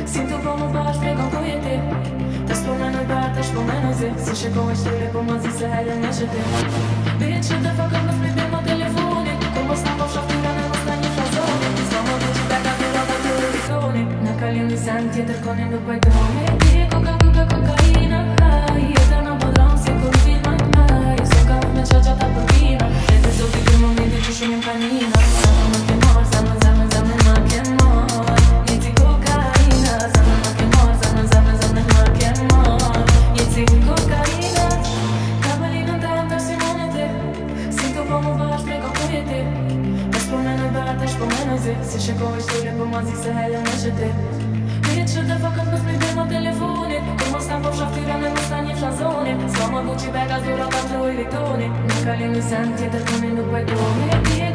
Sinto po më bashkë tregon ku je ti. Të shpomenoj bar, të shpomenoj zi. Si shikoj shtyle po më zi se helen me që ti. Bitch, shut the fuck up, mos mi bim o telefonit. Kur mos na po shaftyra në mos na një frazonit. S'ka më du që beka të rata të rritonit. Në kalim një sen tjetër konin nuk pajtoni. Ti kokaina, jetë në bodron si kur filma. S'o ka me qaqata për pina. E të zoti për momenti që shumë jem kanina. Më ke marrë, zemën më ke marrë. Jeti kokaina, zemën më ke marrë. Zemën më ke marrë. Jeti kokaina. Ka bëlinën të em të simone ti. Sinto po më bashkë trego ku je ti. Të shpomenoj bar, të shpomenoj zi. Si shikoj shtyle po ma zi se helen me që ti. Bitch, shut the fuck up, mos mi bim o telefonit. Kur mos na po shaftyra në mos na një frazonit. S'ka më Gucci bega zura ta të irritonit. Në kalim një sen tjetër konin nuk pajtoni.